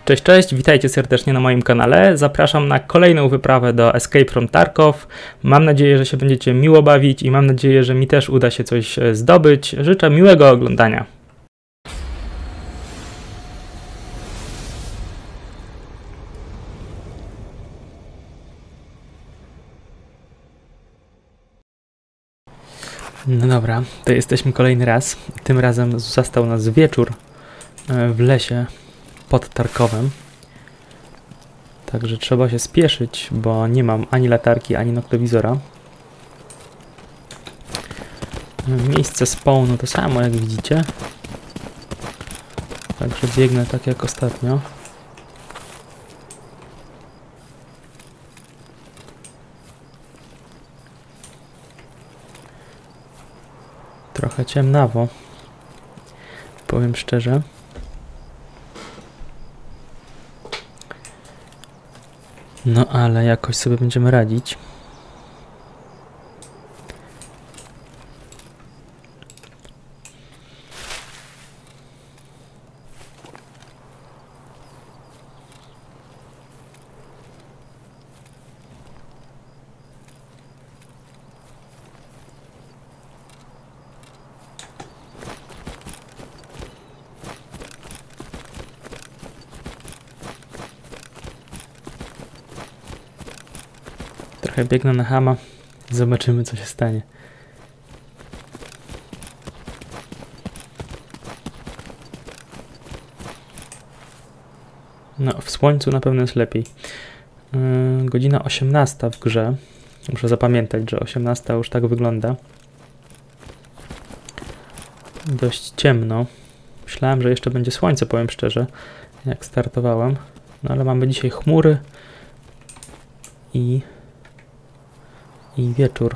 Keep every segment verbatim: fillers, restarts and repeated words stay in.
Cześć, cześć, witajcie serdecznie na moim kanale. Zapraszam na kolejną wyprawę do Escape from Tarkov. Mam nadzieję, że się będziecie miło bawić i mam nadzieję, że mi też uda się coś zdobyć. Życzę miłego oglądania. No dobra, to jesteśmy kolejny raz. Tym razem zastał nas wieczór w lesie pod Tarkowem. Także trzeba się spieszyć, bo nie mam ani latarki, ani noktowizora. Miejsce spawnu to samo, jak widzicie. Także biegnę tak jak ostatnio. Trochę ciemnawo, powiem szczerze. No ale jakoś sobie będziemy radzić. Trochę biegnę na chama. Zobaczymy, co się stanie. No, w słońcu na pewno jest lepiej. Yy, godzina osiemnasta w grze. Muszę zapamiętać, że osiemnasta już tak wygląda. Dość ciemno. Myślałem, że jeszcze będzie słońce, powiem szczerze, jak startowałem. No ale mamy dzisiaj chmury i i wieczór.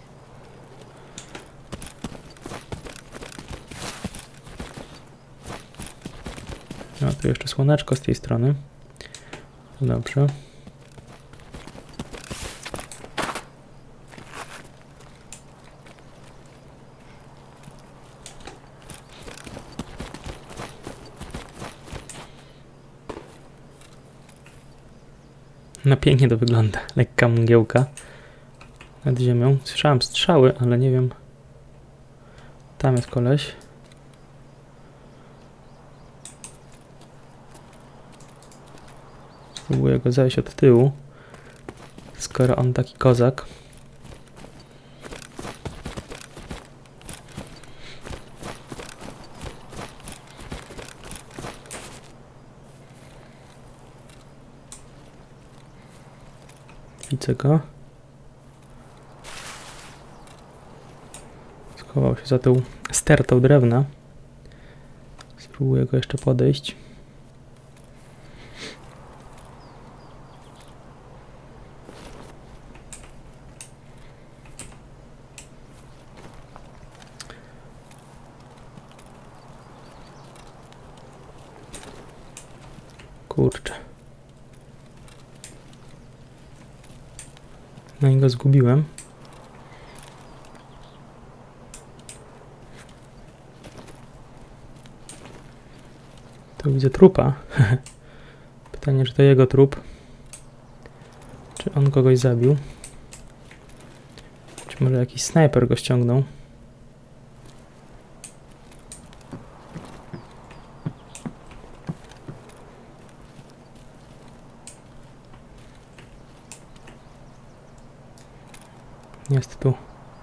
No tu jeszcze słoneczko z tej strony. Dobrze. No pięknie to wygląda. Lekka mgiełka nad ziemią. Słyszałem strzały, ale nie wiem. Tam jest koleś. Spróbuję go zajść od tyłu, skoro on taki kozak. Widzę go. Schował się za tą stertą drewna. Spróbuję go jeszcze podejść. Kurczę. No i go zgubiłem. Tu widzę trupa. Pytanie, czy to jego trup? Czy on kogoś zabił? Czy może jakiś snajper go ściągnął? Jest tu.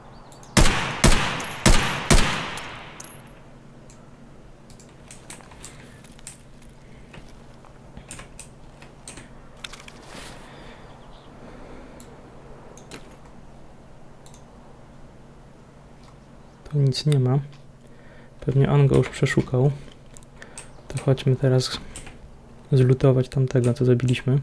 Tu nic nie ma. Pewnie on go już przeszukał. To chodźmy teraz zlutować tamtego, co zabiliśmy.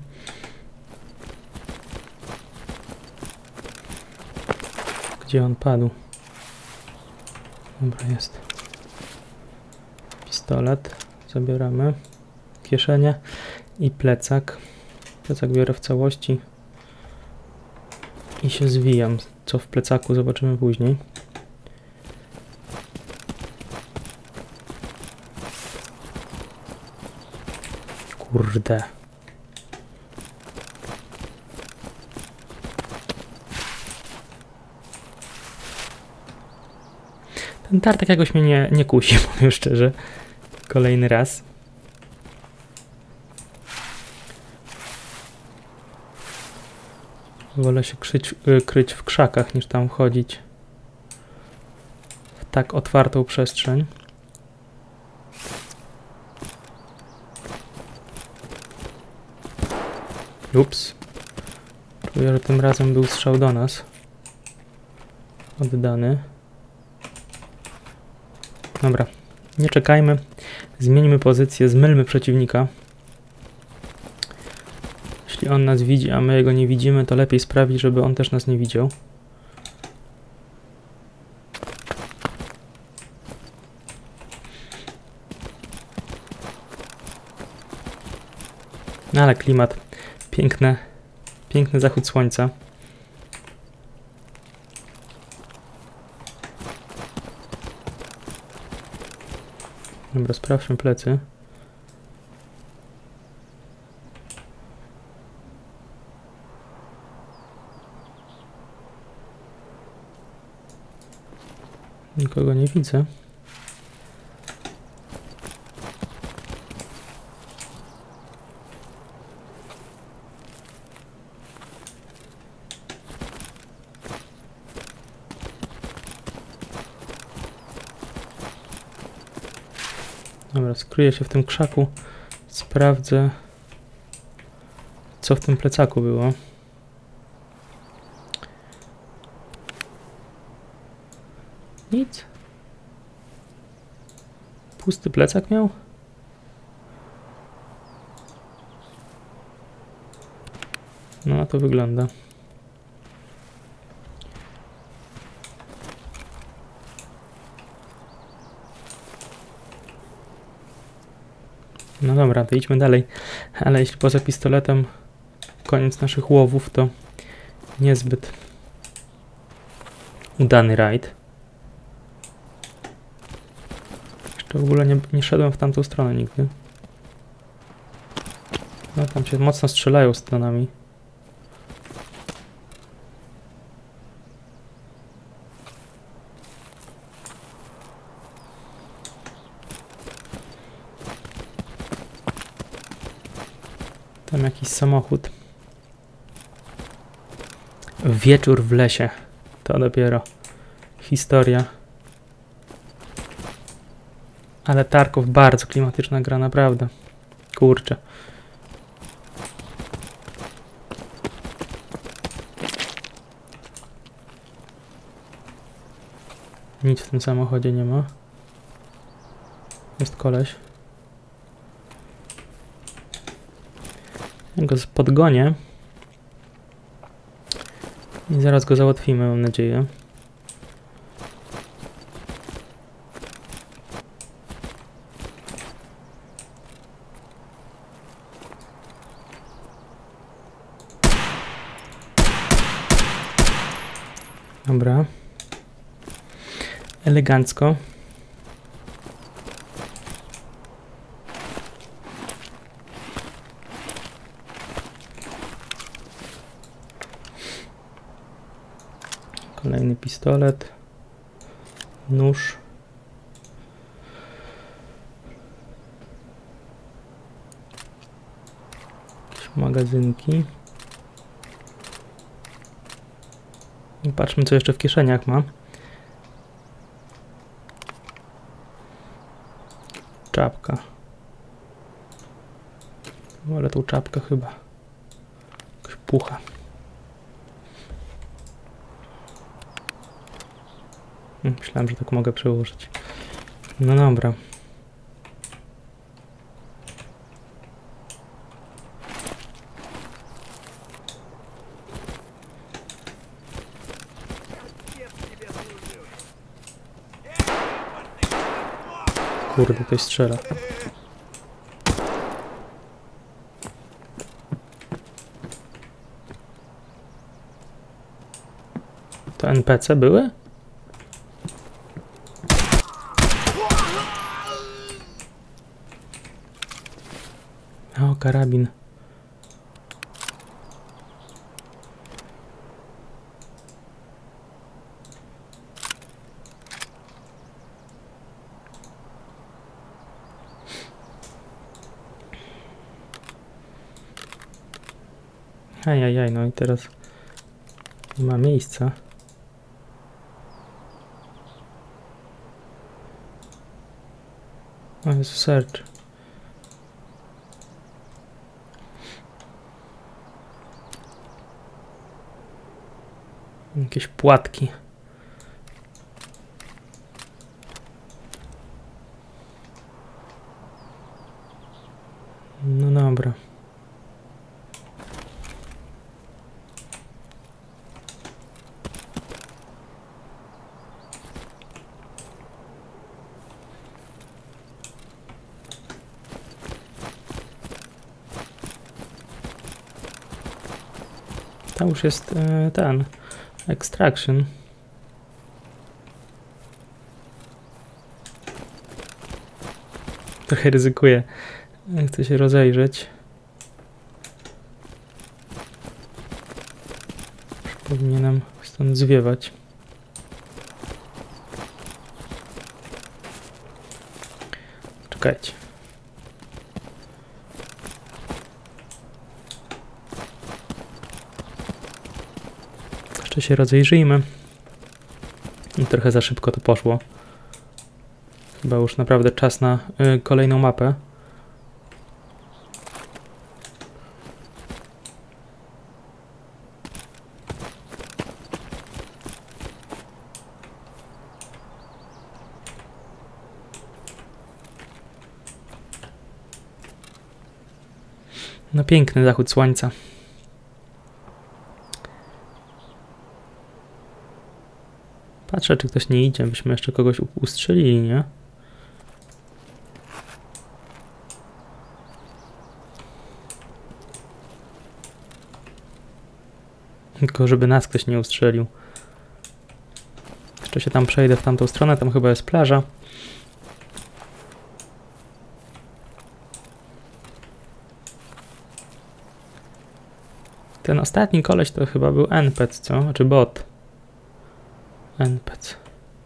Gdzie on padł? Dobra, jest. Pistolet. Zabieramy. Kieszenie i plecak. Plecak biorę w całości. I się zwijam. Co w plecaku zobaczymy później. Kurde. Ten tartak jakoś mnie nie, nie kusi, powiem szczerze. Kolejny raz. Wolę się kryć, kryć w krzakach, niż tam wchodzić w tak otwartą przestrzeń. Ups. Czuję, że tym razem był strzał do nas. Oddany. Dobra. Nie czekajmy. Zmieńmy pozycję, zmylmy przeciwnika. Jeśli on nas widzi, a my jego nie widzimy, to lepiej sprawić, żeby on też nas nie widział. No ale klimat. Piękne, piękny zachód słońca. Dobra, sprawdźmy plecy. Nikogo nie widzę. Dobra, skryję się w tym krzaku. Sprawdzę, co w tym plecaku było. Nic. Pusty plecak miał? No, na to wygląda. No dobra, to idźmy dalej. Ale jeśli poza pistoletem koniec naszych łowów, to niezbyt udany rajd. Jeszcze w ogóle nie, nie szedłem w tamtą stronę nigdy. No tam się mocno strzelają stronami. Tam jakiś samochód. Wieczór w lesie. To dopiero historia. Ale Tarkov bardzo klimatyczna gra, naprawdę. Kurczę. Nic w tym samochodzie nie ma. Jest koleś. Ja go podgonię. I zaraz go załatwimy, mam nadzieję. Dobra. Elegancko. Kolejny pistolet. Nóż. Jakieś magazynki. I patrzmy, co jeszcze w kieszeniach ma. Czapka. Ale tą czapkę chyba jakaś pucha. Myślałem, że tak mogę przełożyć. No dobra. Kurde, ktoś strzela. To N P C były? O, karabin. Ajajaj, no i teraz nie ma miejsca. O Jezu, search. Jakieś płatki. No dobra. Tam już jest e, ten extraction. Trochę ryzykuję. Chcę się rozejrzeć. Już powinienem stąd zwiewać. Czekajcie. Jeszcze się rozejrzyjmy. I trochę za szybko to poszło. Chyba już naprawdę czas na y, kolejną mapę. No piękny zachód słońca. Patrzę, czy ktoś nie idzie, byśmy jeszcze kogoś ustrzelili, nie? Tylko żeby nas ktoś nie ustrzelił. Jeszcze się tam przejdę w tamtą stronę, tam chyba jest plaża. Ten ostatni koleś to chyba był N P C, co? Czy bot? N P C.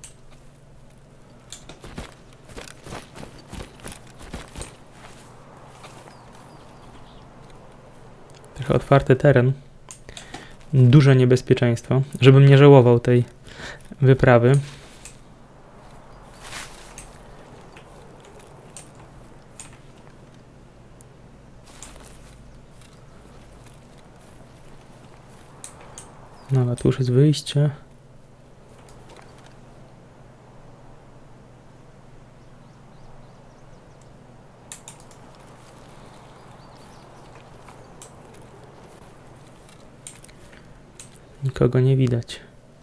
Trochę otwarty teren. Duże niebezpieczeństwo. Żebym nie żałował tej wyprawy. No, a tu już jest wyjście. Nikogo nie widać.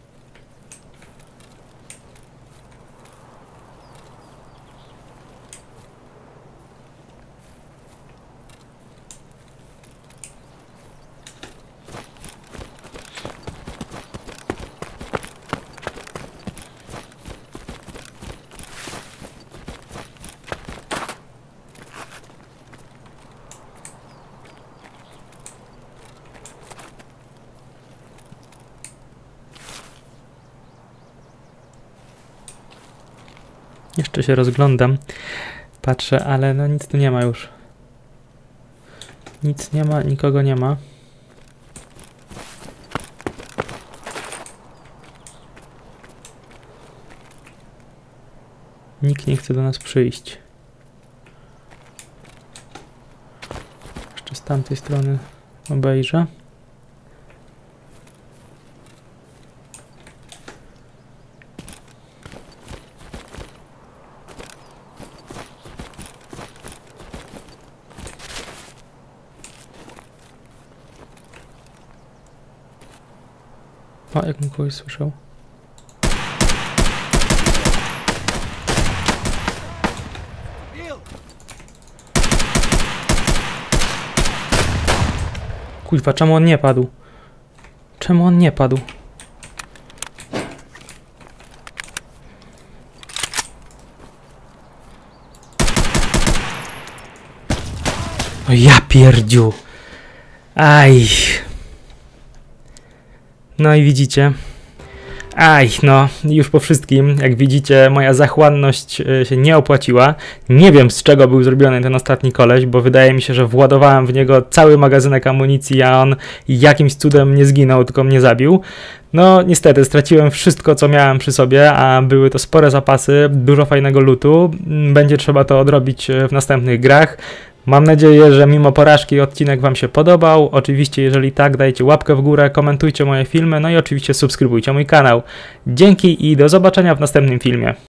Jeszcze się rozglądam, patrzę, ale no nic tu nie ma już. Nic nie ma, nikogo nie ma. Nikt nie chce do nas przyjść. Jeszcze z tamtej strony obejrzę. O, jak kogoś słyszał. Kurwa, czemu on nie padł? Czemu on nie padł? O ja pierdziu. Aj. No i widzicie. Aj, no, już po wszystkim, jak widzicie, moja zachłanność się nie opłaciła. Nie wiem, z czego był zrobiony ten ostatni koleś, bo wydaje mi się, że władowałem w niego cały magazynek amunicji, a on jakimś cudem nie zginął, tylko mnie zabił. No, niestety, straciłem wszystko, co miałem przy sobie, a były to spore zapasy, dużo fajnego lootu. Będzie trzeba to odrobić w następnych grach. Mam nadzieję, że mimo porażki odcinek wam się podobał. Oczywiście, jeżeli tak, dajcie łapkę w górę, komentujcie moje filmy, no i oczywiście subskrybujcie mój kanał. Dzięki i do zobaczenia w następnym filmie.